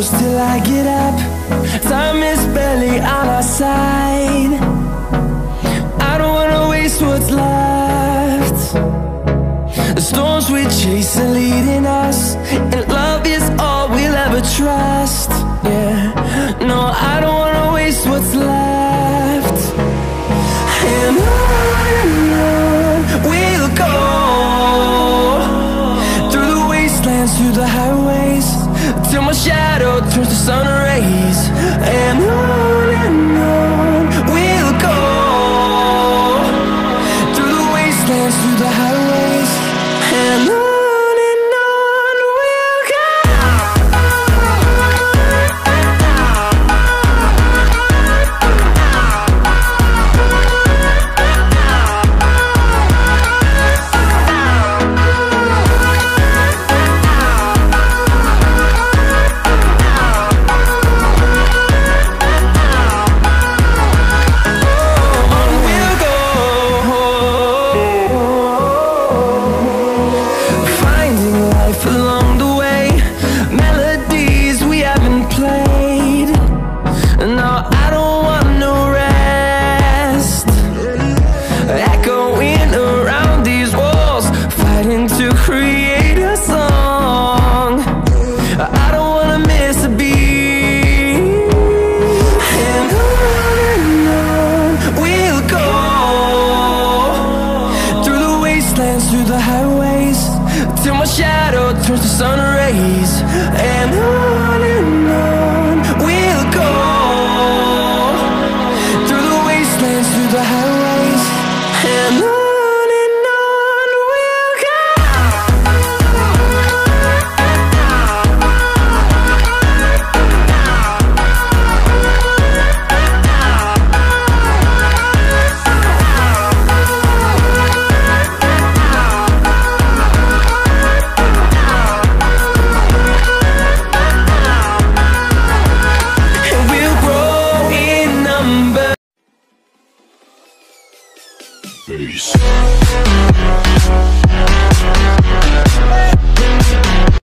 close till I get up. Time is barely on our side. I don't wanna waste what's left. The storms we chase are leading us, and love is all we'll ever trust. Yeah, no, I don't wanna waste what's left. And on we'll go, through the wastelands, through the highways, till my shadow turns to sun rays. And on we'll go, through the wastelands, through the highways, and on we'll go. Along the way, melodies we haven't played. No, I don't want no rest. Echoing around these walls, fighting to create a song. I don't wanna miss a beat. And on we'll go, through the wastelands, through the highways, till my shadow turns to sun rays. And on we'll go, through the wastelands, through the highways, and on we'll go. Peace.